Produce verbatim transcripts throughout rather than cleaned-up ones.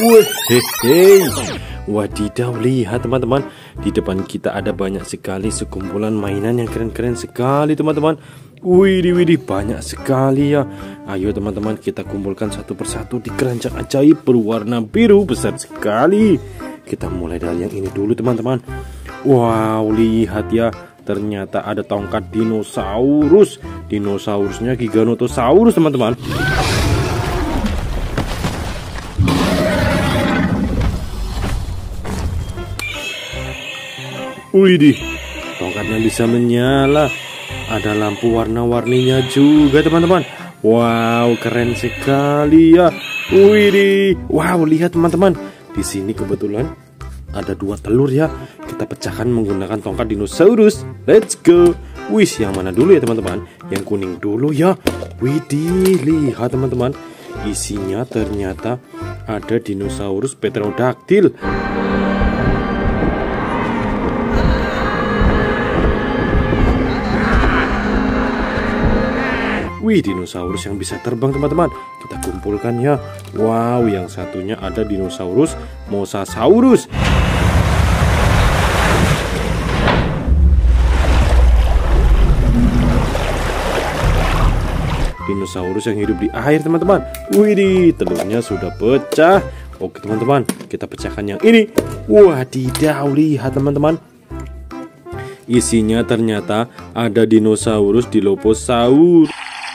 Wih, hehe. Wadidaw, lihat teman-teman, di depan kita ada banyak sekali sekumpulan mainan yang keren-keren sekali teman-teman. Widih, widih, banyak sekali ya. Ayo teman-teman, kita kumpulkan satu persatu di keranjang ajaib berwarna biru besar sekali. Kita mulai dari yang ini dulu teman-teman. Wow, lihat ya, ternyata ada tongkat dinosaurus. Dinosaurusnya Giganotosaurus teman-teman. Widih, tongkatnya bisa menyala. Ada lampu warna-warninya juga teman-teman. Wow, keren sekali ya. Widih, wow, lihat teman-teman. Di sini kebetulan ada dua telur ya. Kita pecahkan menggunakan tongkat dinosaurus. Let's go. Wih, yang mana dulu ya teman-teman? Yang kuning dulu ya. Widih, lihat teman-teman. Isinya ternyata ada dinosaurus Pterodactyl. Wih, dinosaurus yang bisa terbang teman-teman. Kita kumpulkan ya. Wow, yang satunya ada dinosaurus Mosasaurus. Dinosaurus yang hidup di air teman-teman. Wih, telurnya sudah pecah. Oke teman-teman, kita pecahkan yang ini. Wadidaw, lihat teman-teman. Isinya ternyata ada dinosaurus Dilophosaurus.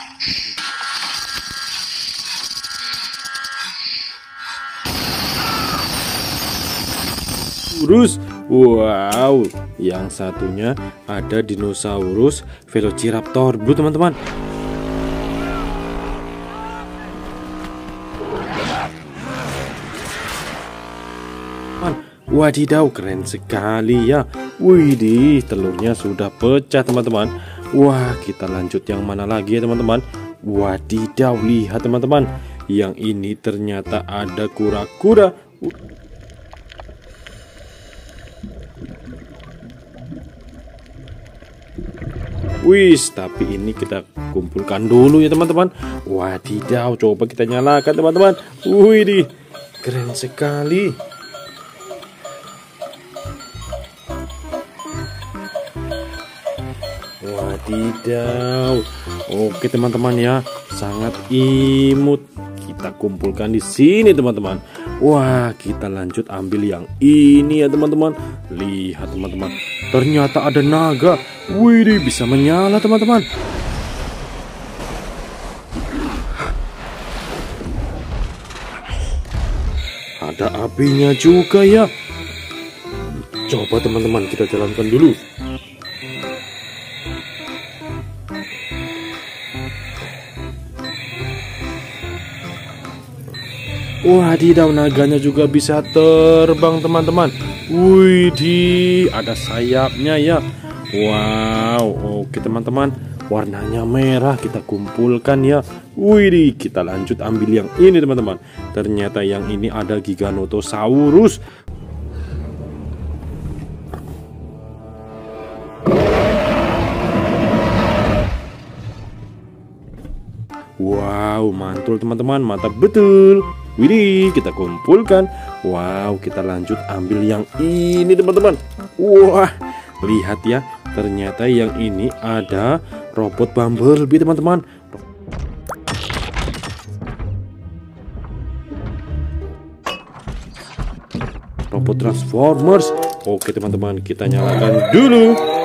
Wow, yang satunya ada dinosaurus Velociraptor Blue teman-teman. Wadidaw, keren sekali ya. Widih, telurnya sudah pecah teman-teman. Wah, kita lanjut yang mana lagi ya teman-teman? Wadidaw, lihat teman-teman. Yang ini ternyata ada kura-kura. Wis, tapi ini kita kumpulkan dulu ya teman-teman. Wadidaw, coba kita nyalakan teman-teman. Widih, keren sekali. Wadidaw. Oke teman-teman ya, sangat imut. Kita kumpulkan di sini teman-teman. Wah, kita lanjut ambil yang ini ya teman-teman. Lihat teman-teman, ternyata ada naga. Widih, bisa menyala teman-teman. Ada apinya juga ya. Coba teman-teman kita jalankan dulu. Wadidaw, naganya juga bisa terbang teman-teman. Widih, ada sayapnya ya. Wow, oke teman-teman, warnanya merah. Kita kumpulkan ya. Widih, kita lanjut ambil yang ini teman-teman. Ternyata yang ini ada Giganotosaurus. Wow, mantul teman-teman, mantap betul. Widih, kita kumpulkan. Wow, kita lanjut ambil yang ini teman-teman. Wah, lihat ya, ternyata yang ini ada robot Bumblebee teman-teman. Robot Transformers. Oke teman-teman, kita nyalakan dulu.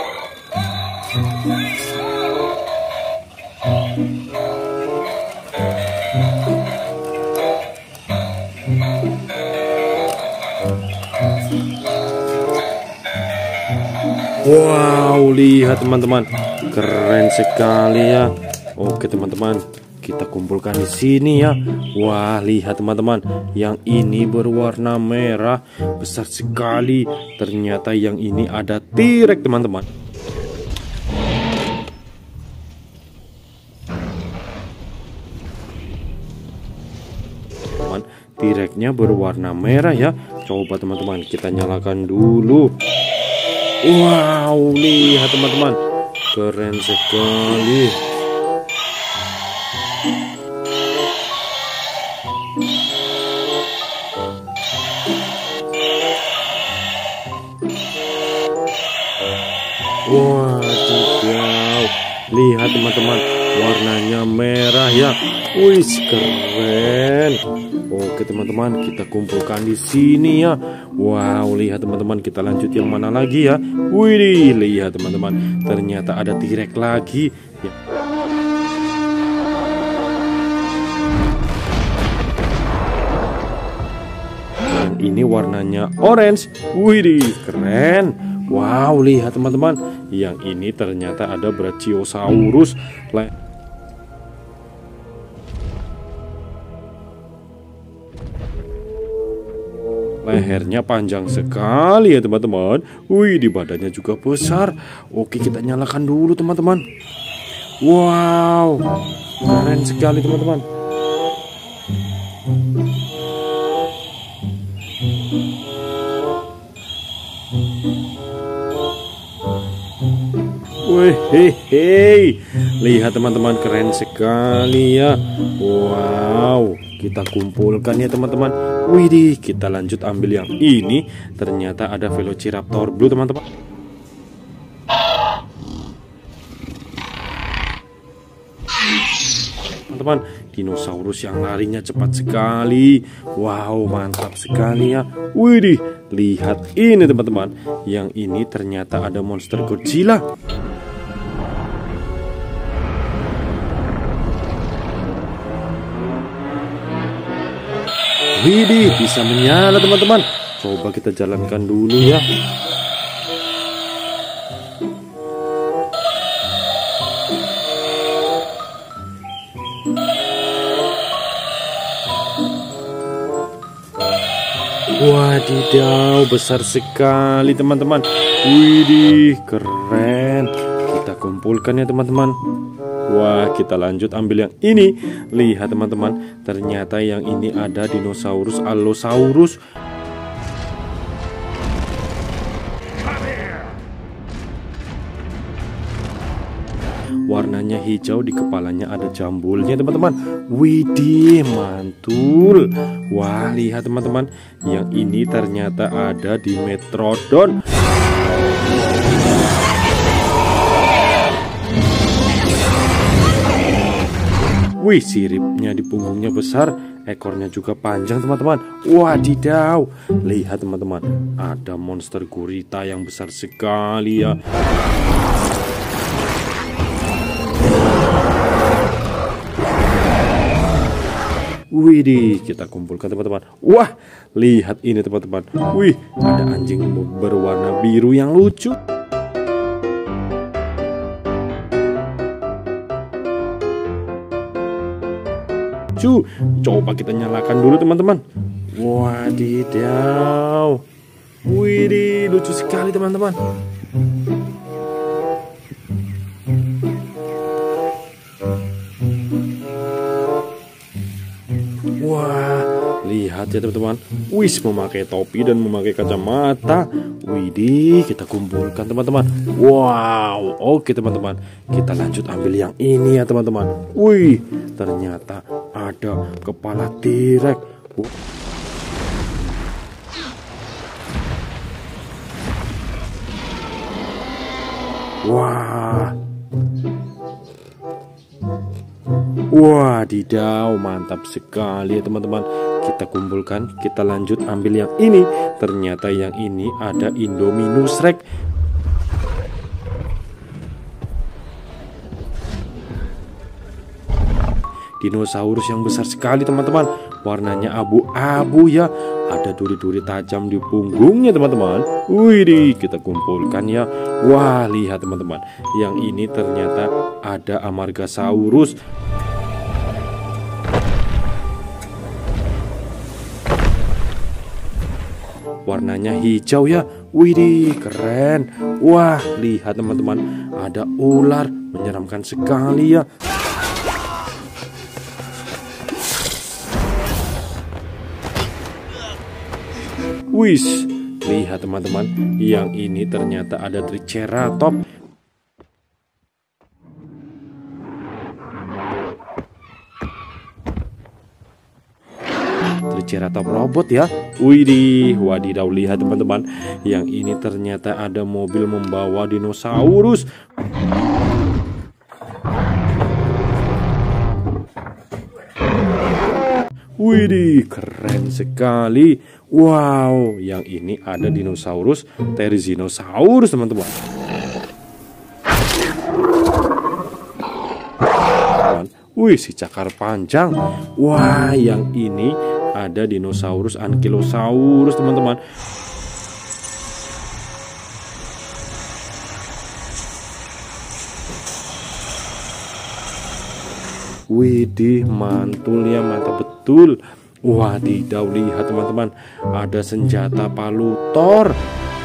Wow, lihat teman-teman, keren sekali ya. Oke teman-teman, kita kumpulkan di sini ya. Wah, lihat teman-teman, yang ini berwarna merah, besar sekali. Ternyata yang ini ada T-Rex teman-teman. T-Rex-nya berwarna merah ya. Coba teman-teman kita nyalakan dulu. Wow, lihat teman-teman, keren sekali. Wadidaw, lihat teman-teman, warnanya merah ya. Wih, keren. Oke teman-teman, kita kumpulkan di sini ya. Wow, lihat teman-teman, kita lanjut yang mana lagi ya. Wih, lihat teman-teman, ternyata ada T-Rex lagi ya. Dan ini warnanya orange. Wih, keren. Wow, lihat teman-teman, yang ini ternyata ada Brachiosaurus. Le Lehernya panjang sekali ya teman-teman. Wih, di badannya juga besar. Oke, kita nyalakan dulu teman-teman. Wow, keren sekali teman-teman. Wehehe, lihat teman-teman, keren sekali ya. Wow, kita kumpulkan ya teman-teman. Widih, kita lanjut ambil yang ini. Ternyata ada Velociraptor Blue teman-teman. Teman-teman, dinosaurus yang larinya cepat sekali. Wow, mantap sekali ya. Widih, lihat ini teman-teman. Yang ini ternyata ada monster Godzilla. Widih, bisa menyala teman-teman. Coba kita jalankan dulu ya. Wadidaw, besar sekali teman-teman. Widih, keren. Kita kumpulkan ya teman-teman. Wah, kita lanjut ambil yang ini. Lihat teman-teman, ternyata yang ini ada dinosaurus Allosaurus. Warnanya hijau, di kepalanya ada jambulnya teman-teman. Widih, mantul. Wah, lihat teman-teman, yang ini ternyata ada di Dimetrodon. Wih, siripnya di punggungnya besar, ekornya juga panjang teman-teman. Wadidaw, lihat teman-teman, ada monster gurita yang besar sekali ya. Widih, kita kumpulkan teman-teman. Wah, lihat ini teman-teman. Wih, ada anjing berwarna biru yang lucu. Coba kita nyalakan dulu teman-teman. Wadidaw. Widih, lucu sekali teman-teman. Wah, lihat ya teman-teman. Wis, memakai topi dan memakai kacamata. Widih, kita kumpulkan teman-teman. Wow, oke teman-teman, kita lanjut ambil yang ini ya teman-teman. Wih, ternyata ada kepala T-Rex. Wah, wadidaw, mantap sekali ya teman-teman. Kita kumpulkan, kita lanjut ambil yang ini. Ternyata yang ini ada Indominus Rex. Dinosaurus yang besar sekali teman-teman. Warnanya abu-abu ya. Ada duri-duri tajam di punggungnya teman-teman. Wih, kita kumpulkan ya. Wah, lihat teman-teman, yang ini ternyata ada Amargasaurus. Warnanya hijau ya. Widih, keren. Wah, lihat teman-teman, ada ular, menyeramkan sekali ya. Wis, lihat teman-teman, yang ini ternyata ada Triceratops. Triceratops robot ya. Widih, wadidaw, lihat teman-teman. Yang ini ternyata ada mobil membawa dinosaurus. Widih, keren sekali. Wow, yang ini ada dinosaurus Therizinosaurus teman-teman. Wih, si cakar panjang. Wah, yang ini ada dinosaurus Ankylosaurus teman-teman. Widih, mantul ya, mantap betul. Wadidaw, lihat teman-teman, ada senjata palu Thor.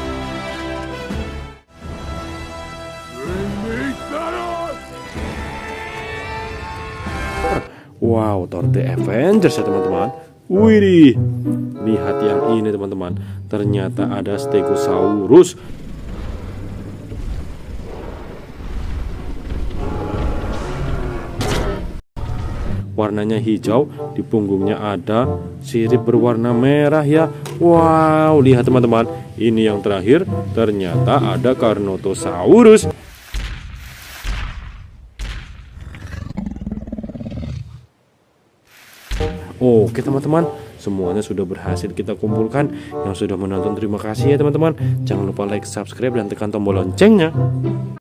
Wow, Thor The Avengers ya teman-teman. Widih, lihat yang ini teman-teman, ternyata ada Stegosaurus. Warnanya hijau, di punggungnya ada sirip berwarna merah ya. Wow, lihat teman-teman, ini yang terakhir, ternyata ada Carnotaurus. Oke teman-teman, semuanya sudah berhasil kita kumpulkan. Yang sudah menonton terima kasih ya teman-teman. Jangan lupa like, subscribe, dan tekan tombol loncengnya.